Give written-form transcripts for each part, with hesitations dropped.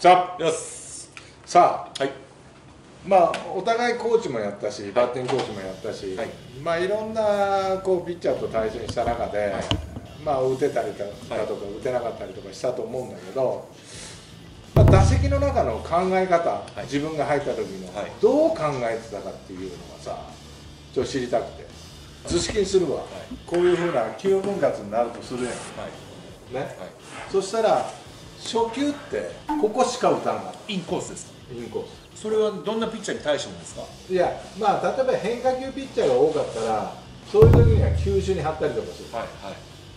さよし。 あ、 はい。 まあお互いコーチもやったし、バッティングコーチもやったし、 はい、 まあいろんなこうピッチャーと対戦した中で、はい、まあ打てたりだとか、打てなかったりとかしたと思うんだけど、まあ、打席の中の考え方、はい、自分が入った時の、はい、どう考えてたかっていうのがさ、ちょっと知りたくて、図式にするわ、はい、こういうふうな9分割になるとするやん、はいね、はい、そしたら初球ってここしか打たなかった。 インコースですか？ インコース。 それはどんなピッチャーに対してもですか？ いや、まあ例えば変化球ピッチャーが多かったらそういう時には球種に張ったりとかする、はいはい、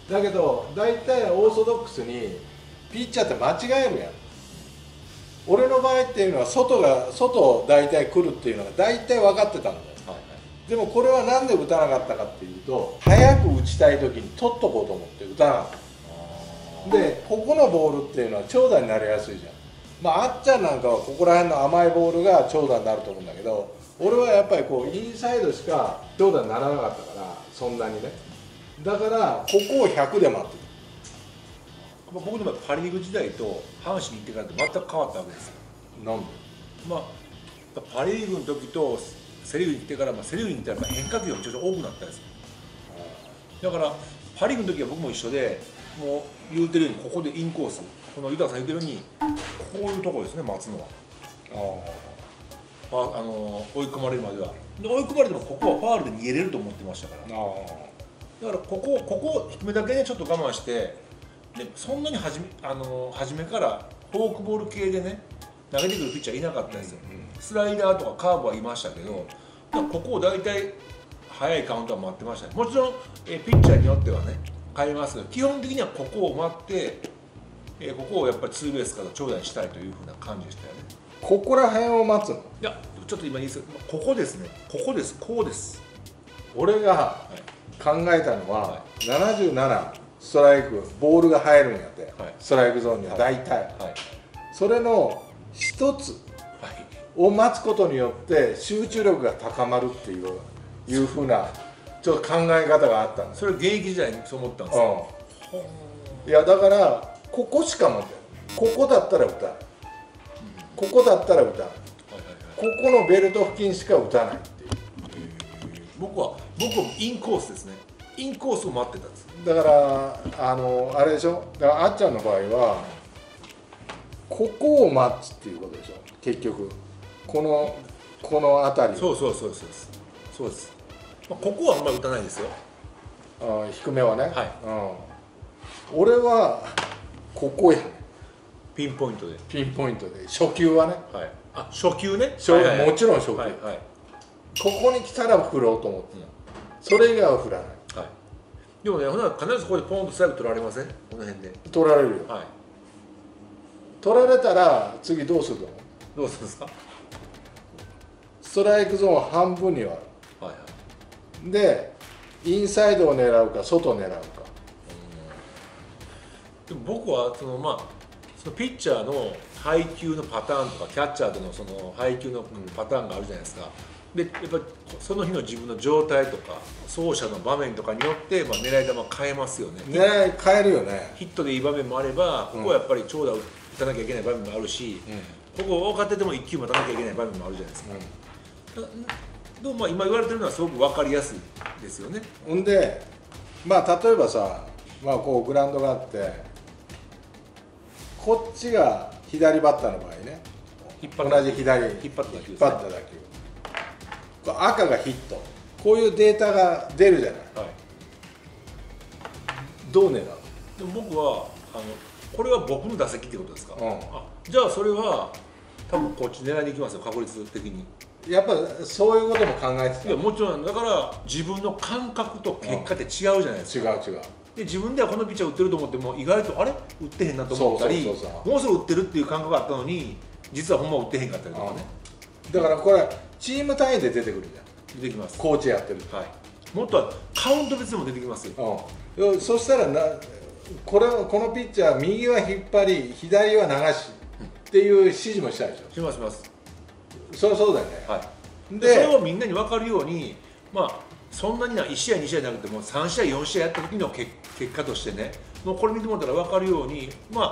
だけど大体オーソドックスにピッチャーって間違えるやん。俺の場合っていうのは外を大体来るっていうのが大体分かってたんだよ、はいはい、でもこれは何で打たなかったかっていうと、早く打ちたい時に取っとこうと思って打たなかった。でここのボールっていうのは長打になりやすいじゃん。まあ、あっちゃんなんかはここら辺の甘いボールが長打になると思うんだけど、俺はやっぱりこうインサイドしか長打にならなかったから、そんなにね。だからここを100で待ってた。 僕のパ・リーグ時代と阪神に行ってからと全く変わったわけですよ。 なんで？ まあ、パ・リーグの時とセ・リーグに行ってから、セ・リーグに行ったら変化球がちょっと多くなったんですよ。だからパ・リーグの時は僕も一緒で、もう言うてるようにここでインコース、この豊さん言うてるようにこういうところですね、待つのは。追い込まれるまでは。で追い込まれてもここはファウルで逃げれると思ってましたから。だからここ低めだけねちょっと我慢して、でそんなに初めからフォークボール系でね投げてくるピッチャーいなかったんですよ。スライダーとかカーブはいましたけど、ここを大体早いカウントは待ってましたね。もちろんピッチャーによってはね変えますけど、基本的にはここを待って、ここをやっぱりツーベースから長打にしたいというふうな感じでしたよね。 ここら辺を待つの？ いや、ちょっと今いいですか、ここですね、ここです、こうです。 俺が考えたのは、はい、77ストライクボールが入るんやって、はい、ストライクゾーンには大体、はいはい、それの一つを待つことによって集中力が高まるっていうふうなちょっと考え方があったんです。 それ現役時代にそう思ったんですか？ いやだからここしか待ってない。ここだったら打たない、ここだったら打たない、ここのベルト付近しか打たないっていう。 僕もインコースですね。インコースを待ってたんです。 だからあれでしょ、だからあっちゃんの場合はここを待つっていうことでしょ結局。この辺り。 そうです。ここはあんまり打たないですよ。 低めはね、 はい、 俺はここやね。 ピンポイントで初球はね、 はい、初球ね、 もちろん初球、はいはい、ここに来たら振ろうと思って、それ以外は振らない、 はい、でもね、ほな必ずここでポンとストライク取られません？この辺で取られるよ、はい、取られたら次どうするの？ どうするんですか？ ストライクゾーン半分に割る、はいはい、でインサイドを狙うか外を狙うか。 でも僕はそのピッチャーの配球のパターンとかキャッチャーとのその配球のパターンがあるじゃないですか。でやっぱりその日の自分の状態とか走者の場面とかによって、狙い球変えますよね。 狙い変えるよね。 ヒットでいい場面もあれば、ここはやっぱり長打を打たなきゃいけない場面もあるし、ここ分かってても1球待たなきゃいけない場面もあるじゃないですか。でも今言われてるのはすごく分かりやすいですよね。 ほんで例えばさ、こうグラウンドがあってこっちが左バッターの場合ね、同じ左引っ張った打球、赤がヒット、こういうデータが出るじゃない、はい、どう狙う？ でも僕はこれは僕の打席ってことですか？じゃあそれは多分こっち狙いに行きますよ、確率的に。 やっぱそういうことも考えてた？ いやもちろん、だから自分の感覚と結果って違うじゃないですか。 違う。で自分ではこのピッチャー打ってると思っても意外とあれ打ってへんなと思ったり、もうすぐ打ってるっていう感覚があったのに実はほんま打ってへんかったりとかね。だからこれチーム単位で出てくるじゃん。 出てきます。 コーチやってる、 はい、もっとはカウント別でも出てきますよ。 そしたらこのピッチャー右は引っ張り左は流しっていう指示もしたでしょ。 します。 そうだよね。 はい、でそれをみんなに分かるように、そんなに1試合2試合じゃなくても3試合4試合やった時の結果としてね、もうこれ見てもらったら分かるように、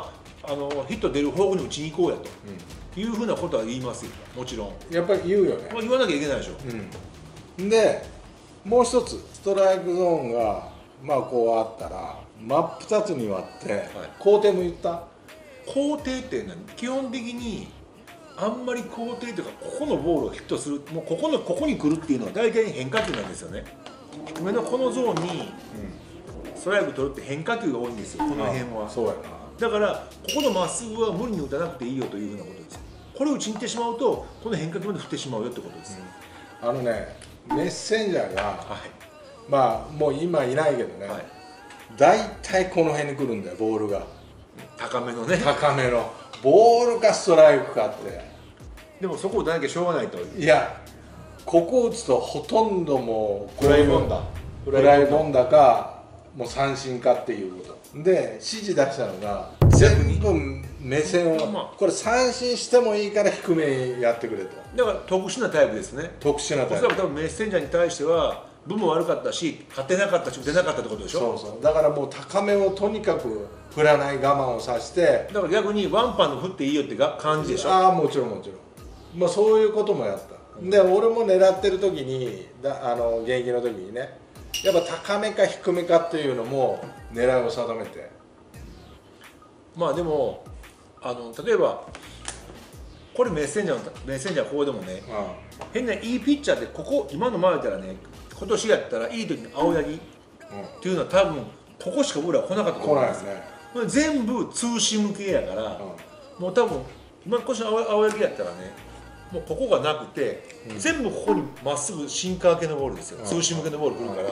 ヒット出る方向に打ちに行こうやと、いうふうなことは言いますよ、もちろん。 やっぱり言うよね。 言わなきゃいけないでしょ。 でもう一つストライクゾーンがこうあったら真っ二つに割って、高低も言った。 高低って何？基本的にあんまり高低というか、ここのボールをヒットする、もうここに来るっていうのは大体変化球なんですよね。低めのこのゾーンにストライク取るって変化球が多いんですよ、この辺は。 そうやな。 だからここのまっすぐは無理に打たなくていいよというふうなことです。これを打ちに行ってしまうとこの変化球まで振ってしまうよってことです。 メッセンジャーが、もう今いないけどね、大体この辺に来るんだよ、ボールが。 高めのね。 高めのボールかストライクかって。 でもそこを打たなきゃしょうがないと。 いや、ここを打つとほとんどもうフライボンだ。 フライボンだかもう三振かっていうことで、指示出したのが全部目線を、これ三振してもいいから低めにやってくれと。 だから特殊なタイプですね。 特殊なタイプ。 おそらく多分メッセンジャーに対しては分も悪かったし、勝てなかったし打てなかったってことでしょ。 そうそう。だからもう高めをとにかく振らない我慢をさせて、 だから逆にワンパンの振っていいよって感じでしょ。 ああ、もちろんもちろん。そういうこともやった。で俺も狙ってる時に現役の時にね、やっぱ高めか低めかっていうのも狙いを定めて。 でも例えばこれメッセンジャーこうでもね、変ないいピッチャーって今の前だったらね、今年やったらいい時に青柳っていうのは多分ここしかボールは来なかったと思うんですよ。全部ツーシーム系やから、もう多分今年の青柳やったらね、もうここがなくて、全部ここにまっすぐシンカー系のボールですよ。ツーシーム系のボール来るから、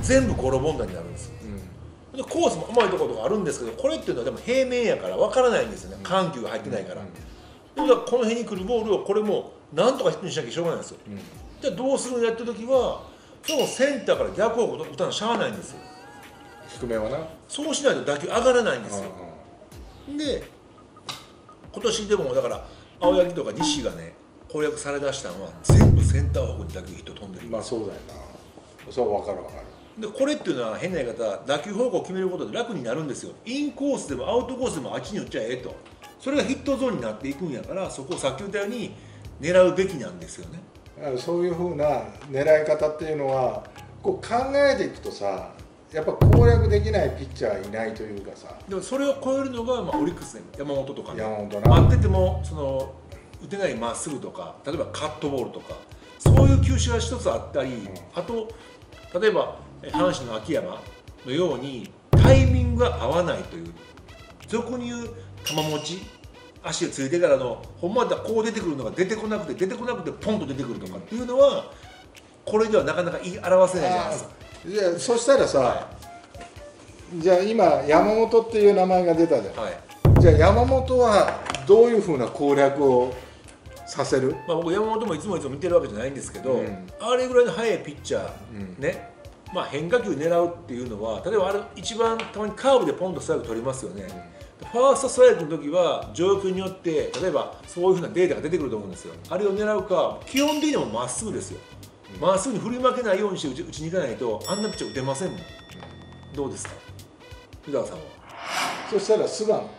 全部ゴロボンダになるんですよ。でコースも甘いところとかあるんですけど、これっていうのはでも平面やから分からないんですよね、緩急が入ってないから。だからこの辺に来るボールをこれもなんとかヒットにしなきゃしょうがないんですよ。じゃあどうするんやってる時は、そのセンターから逆方向打たなしゃあないんですよ。 低めはな。 そうしないと打球上がらないんですよ。で今年でもだから青柳とか西がね攻略されだしたのは全部センター方向に打球ヒット飛んでる。 そうだよな。そう分かる分かる。 でこれっていうのは変な言い方、打球方向を決めることで楽になるんですよ。インコースでもアウトコースでもあっちに打っちゃえと。それがヒットゾーンになっていくんやから、そこをさっき言ったように狙うべきなんですよね。 そういうふうな狙い方っていうのはこう考えていくとさ、やっぱ攻略できないピッチャーいないというかさ。 でもそれを超えるのがオリックスで山本とかね、 待ってても打てないまっすぐとか、例えばカットボールとか、そういう球種が一つあったり、あと例えば阪神の秋山のようにタイミングが合わないという、俗に言う球持ち、足がついてからのほんまだこう出てくるのが出てこなくてポンと出てくるとかっていうのは、これではなかなか言い表せないじゃないですか。 じゃあそしたらさ、じゃあ今山本っていう名前が出たじゃん。じゃあ山本はどういうふうな攻略をさせる？ 僕山本もいつも見てるわけじゃないんですけど、あれぐらいの速いピッチャー、ね、変化球狙うっていうのは、例えばあれ一番たまにカーブでポンとストライク取りますよね。ファーストストライクの時は状況によって例えばそういうふうなデータが出てくると思うんですよ。あれを狙うか、基本的にはまっすぐですよ。まっすぐに振り負けないようにして打ちに行かないとあんなピッチャー打てませんもん。どうですか宇田さんは。 そしたら菅野はね、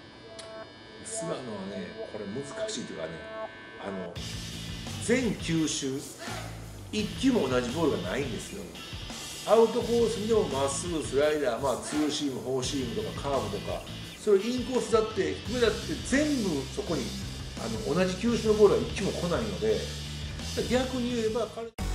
これ難しいというかね、全球種1球も同じボールがないんですよ。アウトコースにでもまっすぐ、スライダー、ツーシーム、フォーシームとかカーブとか、それインコースだって低めだって全部そこに同じ球種のボールは1球も来ないので、逆に言えば彼